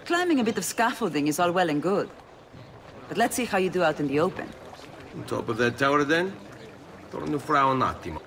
Climbing a bit of scaffolding is all well and good. But let's see how you do out in the open. On top of that tower, then? Torno fra un attimo.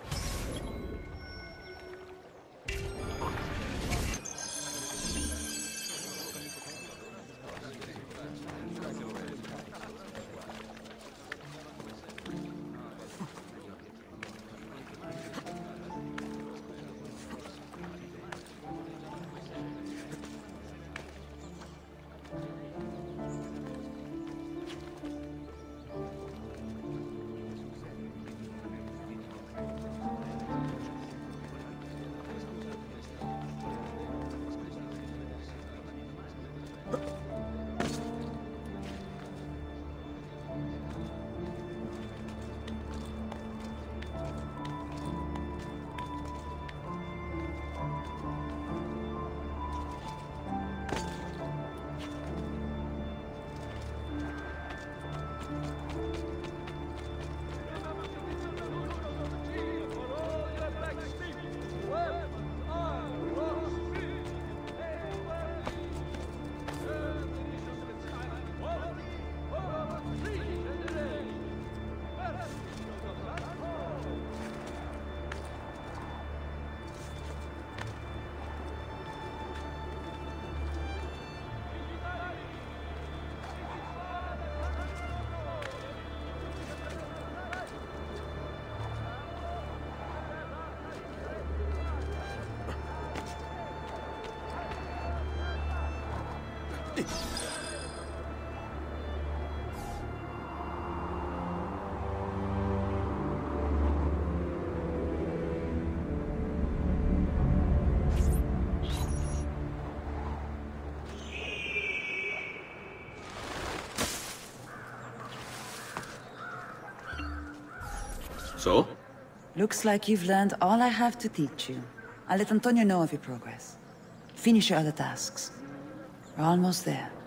So? Looks like you've learned all I have to teach you. I'll let Antonio know of your progress. Finish your other tasks. We're almost there.